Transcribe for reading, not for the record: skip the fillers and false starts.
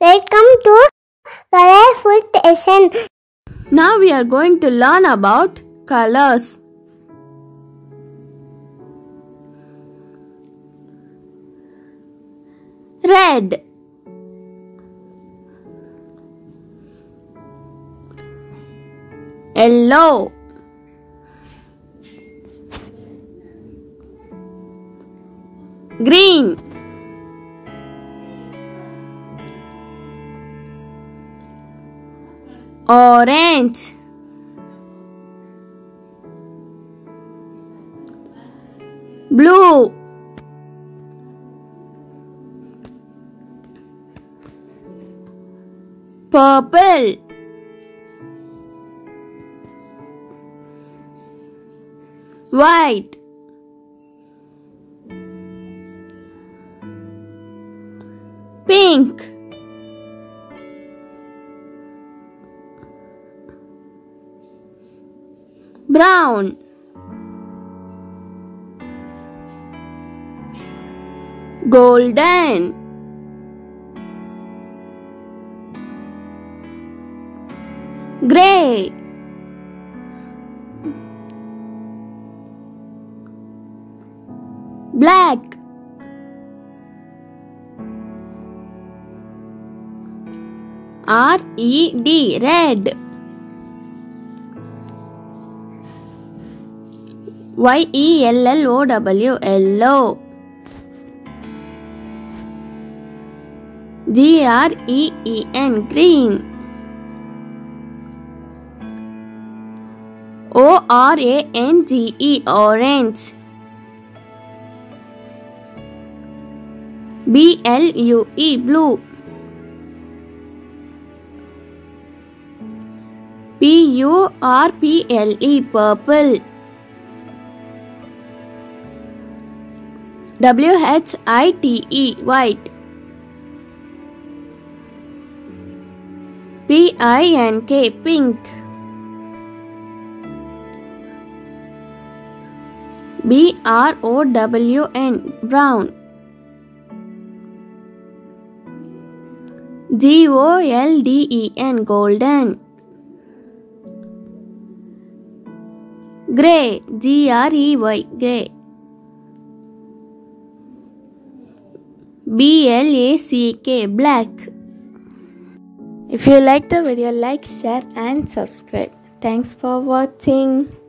Welcome to Colorful Lesson. Now we are going to learn about colors. Red, yellow, green, orange, blue, purple, white, pink, brown, golden, grey, black, R-E-D, red, Y-E-L-L-O-W, yellow, G-R-E-E-N, green, O-R-A-N-G-E, orange, B-L-U-E, blue, P-U-R-P-L-E, purple, W-H-I-T-E, white, P-I-N-K, pink, B-R-O-W-N, brown, G-O-L-D-E-N, golden, grey, G-R-E-Y, grey, B-L-A-C-K, black. If you like the video, like, share and subscribe. Thanks for watching.